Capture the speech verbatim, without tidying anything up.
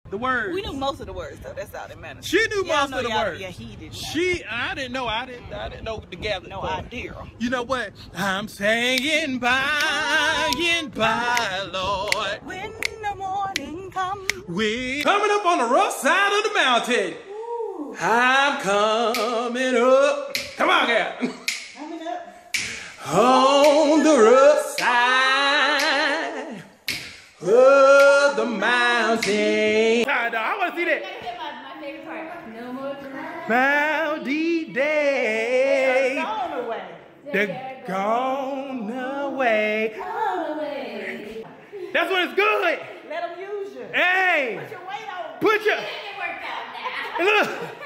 The words. We knew most of the words, though. That's all that matters. She knew yeah, most of the words. Yeah, he did. She, I didn't know. I didn't. I didn't know the gathering. No part. idea. You know what? I'm saying by and by, Lord. When the morning comes. We coming up on the rough side of the mountain. Ooh. I'm coming up. Come on, girl. Coming up. On the rough side of the mountain. I want to see that. My favorite part. No more crying. Cloudy day. They're gone away. They're gone away. Gone away. That's when it's good. Let them use you. Hey. Put your weight on. Put your. It worked out now. Look.